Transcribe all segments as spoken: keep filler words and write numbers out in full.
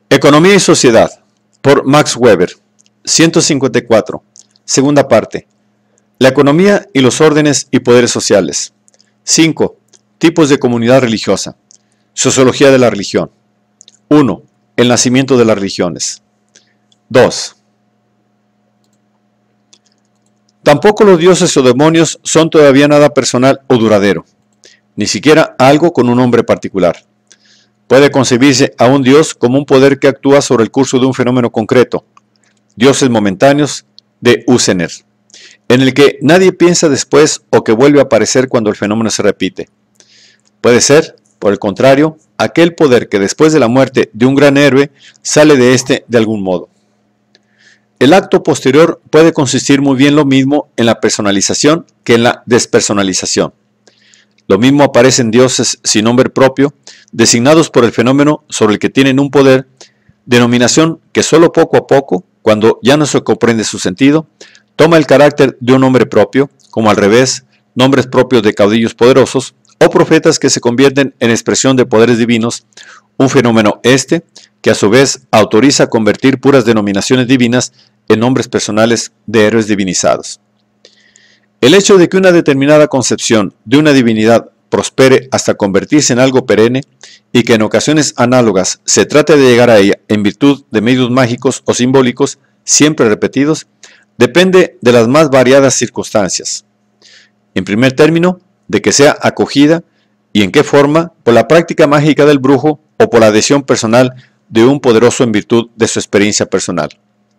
Economía y Sociedad, por Max Weber, ciento cincuenta y cuatro, segunda parte. La economía y los órdenes y poderes sociales. cinco. Tipos de comunidad religiosa. Sociología de la religión. uno. El nacimiento de las religiones. dos. Tampoco los dioses o demonios son todavía nada personal o duradero, ni siquiera algo con un nombre particular. Puede concebirse a un dios como un poder que actúa sobre el curso de un fenómeno concreto, dioses momentáneos de Usener, en el que nadie piensa después o que vuelve a aparecer cuando el fenómeno se repite. Puede ser, por el contrario, aquel poder que después de la muerte de un gran héroe sale de éste de algún modo. El acto posterior puede consistir muy bien lo mismo en la personalización que en la despersonalización. Lo mismo aparecen dioses sin nombre propio, designados por el fenómeno sobre el que tienen un poder, denominación que solo poco a poco, cuando ya no se comprende su sentido, toma el carácter de un nombre propio, como al revés, nombres propios de caudillos poderosos, o profetas que se convierten en expresión de poderes divinos, un fenómeno este, que a su vez autoriza a convertir puras denominaciones divinas en nombres personales de héroes divinizados. El hecho de que una determinada concepción de una divinidad prospere hasta convertirse en algo perenne y que en ocasiones análogas se trate de llegar a ella en virtud de medios mágicos o simbólicos siempre repetidos, depende de las más variadas circunstancias. En primer término, de que sea acogida y en qué forma por la práctica mágica del brujo o por la adhesión personal de un poderoso en virtud de su experiencia personal.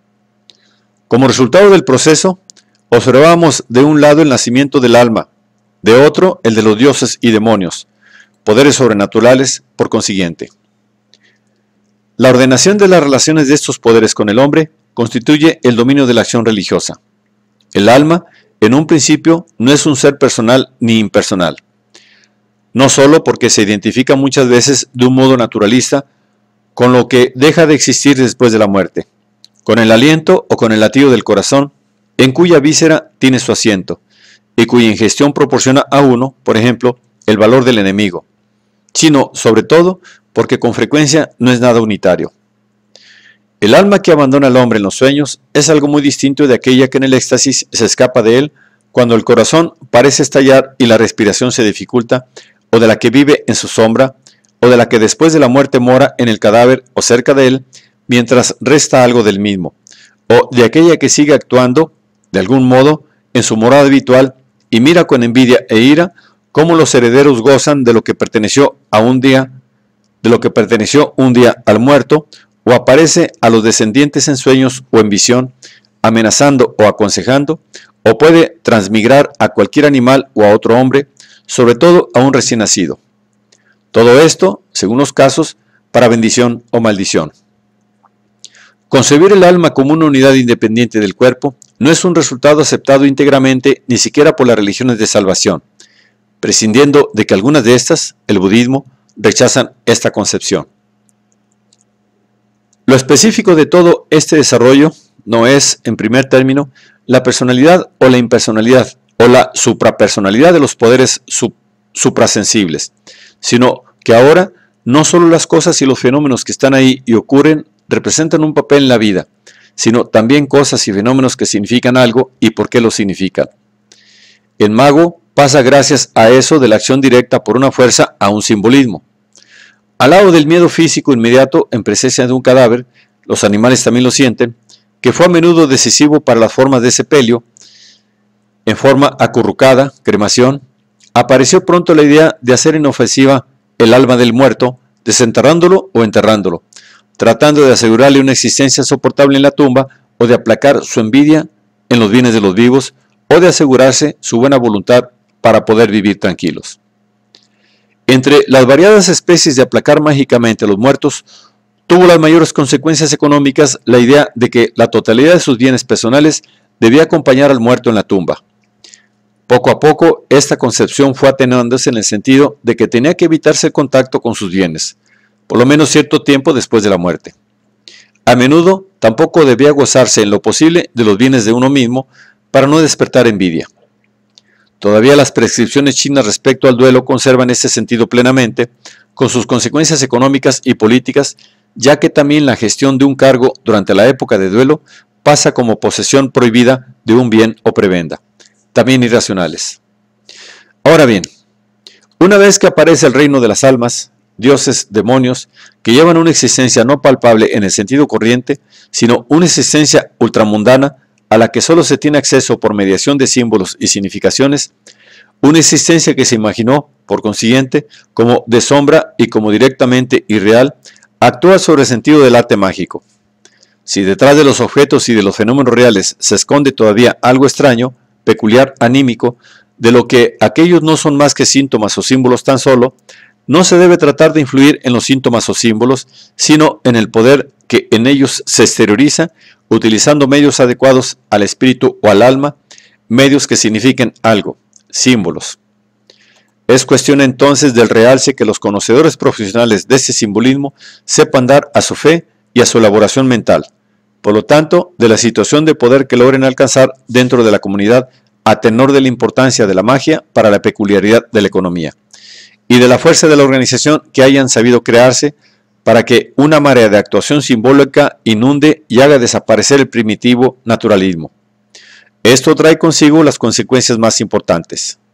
Como resultado del proceso, observamos de un lado el nacimiento del alma, de otro el de los dioses y demonios, poderes sobrenaturales por consiguiente. La ordenación de las relaciones de estos poderes con el hombre constituye el dominio de la acción religiosa. El alma, en un principio, no es un ser personal ni impersonal. No solo porque se identifica muchas veces de un modo naturalista con lo que deja de existir después de la muerte, con el aliento o con el latido del corazón, en cuya víscera tiene su asiento, y cuya ingestión proporciona a uno, por ejemplo, el valor del enemigo, sino, sobre todo, porque con frecuencia no es nada unitario. El alma que abandona al hombre en los sueños es algo muy distinto de aquella que en el éxtasis se escapa de él cuando el corazón parece estallar y la respiración se dificulta, o de la que vive en su sombra, o de la que después de la muerte mora en el cadáver o cerca de él, mientras resta algo del mismo, o de aquella que sigue actuando, de algún modo, en su morada habitual y mira con envidia e ira cómo los herederos gozan de lo que perteneció a un día, de lo que perteneció un día al muerto, o aparece a los descendientes en sueños o en visión, amenazando o aconsejando, o puede transmigrar a cualquier animal o a otro hombre, sobre todo a un recién nacido. Todo esto, según los casos, para bendición o maldición. Concebir el alma como una unidad independiente del cuerpo no es un resultado aceptado íntegramente ni siquiera por las religiones de salvación, prescindiendo de que algunas de estas, el budismo, rechazan esta concepción. Lo específico de todo este desarrollo no es, en primer término, la personalidad o la impersonalidad o la suprapersonalidad de los poderes sup suprasensibles, sino que ahora no solo las cosas y los fenómenos que están ahí y ocurren representan un papel en la vida, sino también cosas y fenómenos que significan algo y por qué lo significan. El mago pasa gracias a eso de la acción directa por una fuerza a un simbolismo. Al lado del miedo físico inmediato en presencia de un cadáver, los animales también lo sienten, que fue a menudo decisivo para las formas de sepelio, en forma acurrucada, cremación, apareció pronto la idea de hacer inofensiva el alma del muerto, desenterrándolo o enterrándolo, tratando de asegurarle una existencia soportable en la tumba o de aplacar su envidia en los bienes de los vivos o de asegurarse su buena voluntad para poder vivir tranquilos. Entre las variadas especies de aplacar mágicamente a los muertos, tuvo las mayores consecuencias económicas la idea de que la totalidad de sus bienes personales debía acompañar al muerto en la tumba. Poco a poco, esta concepción fue atenuándose en el sentido de que tenía que evitarse el contacto con sus bienes, por lo menos cierto tiempo después de la muerte. A menudo, tampoco debía gozarse en lo posible de los bienes de uno mismo para no despertar envidia. Todavía las prescripciones chinas respecto al duelo conservan este sentido plenamente, con sus consecuencias económicas y políticas, ya que también la gestión de un cargo durante la época de duelo pasa como posesión prohibida de un bien o prebenda, también irracionales. Ahora bien, una vez que aparece el reino de las almas, dioses, demonios, que llevan una existencia no palpable en el sentido corriente, sino una existencia ultramundana a la que solo se tiene acceso por mediación de símbolos y significaciones, una existencia que se imaginó, por consiguiente, como de sombra y como directamente irreal, actúa sobre el sentido del arte mágico. Si detrás de los objetos y de los fenómenos reales se esconde todavía algo extraño, peculiar, anímico, de lo que aquellos no son más que síntomas o símbolos tan solo, no se debe tratar de influir en los síntomas o símbolos, sino en el poder que en ellos se exterioriza, utilizando medios adecuados al espíritu o al alma, medios que signifiquen algo, símbolos. Es cuestión entonces del realce que los conocedores profesionales de ese simbolismo sepan dar a su fe y a su elaboración mental, por lo tanto, de la situación de poder que logren alcanzar dentro de la comunidad a tenor de la importancia de la magia para la peculiaridad de la economía, y de la fuerza de la organización que hayan sabido crearse para que una marea de actuación simbólica inunde y haga desaparecer el primitivo naturalismo. Esto trae consigo las consecuencias más importantes.